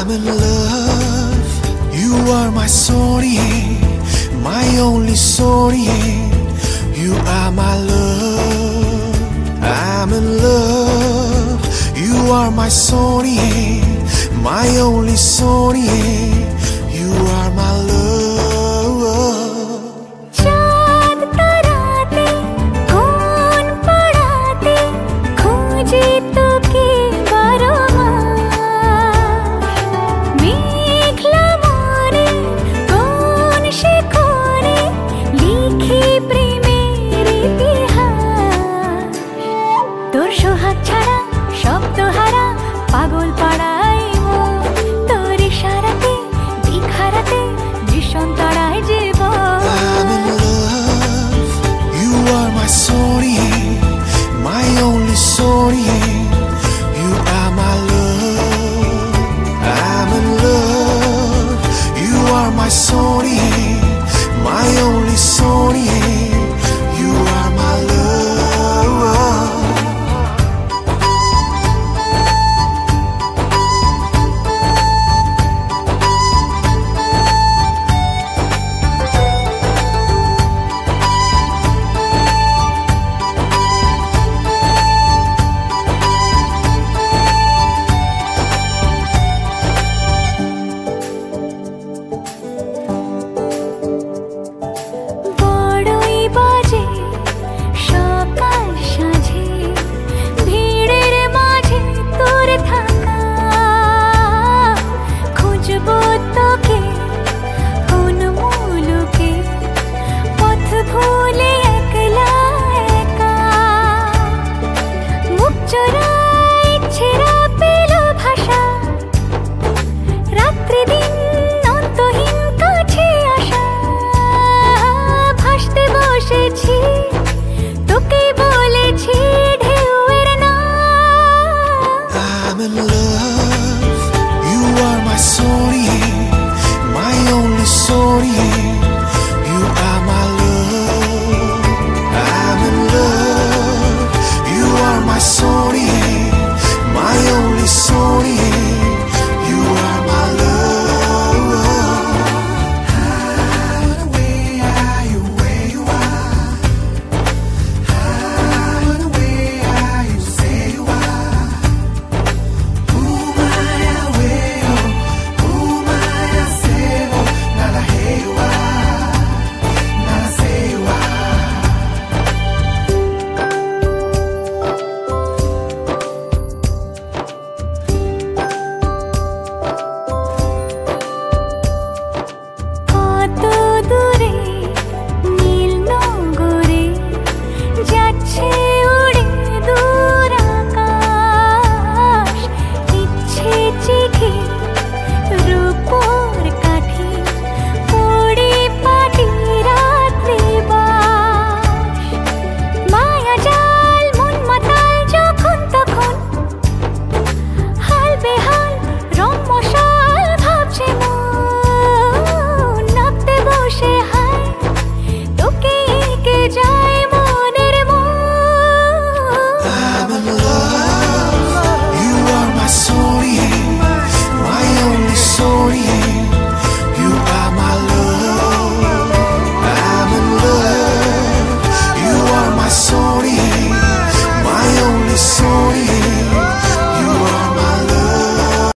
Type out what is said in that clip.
I'm in love. You are my soulmate, my only soulmate. You are my love. I'm in love. You are my soulmate, my only soulmate. You are my love. তোর সোহাগ ছাড়া শব্দ হারা পাগল পাড়াই তোর ইশারাতে দিক হারাতে ভীষণ তাড়ায় জীবন। I'm in love. You are my soulmate, my only soulmate. You are my love. I'm in love. You are my soulmate, my only soulmate. You are my love. I'm in love. You are my soulmate, my only soulmate.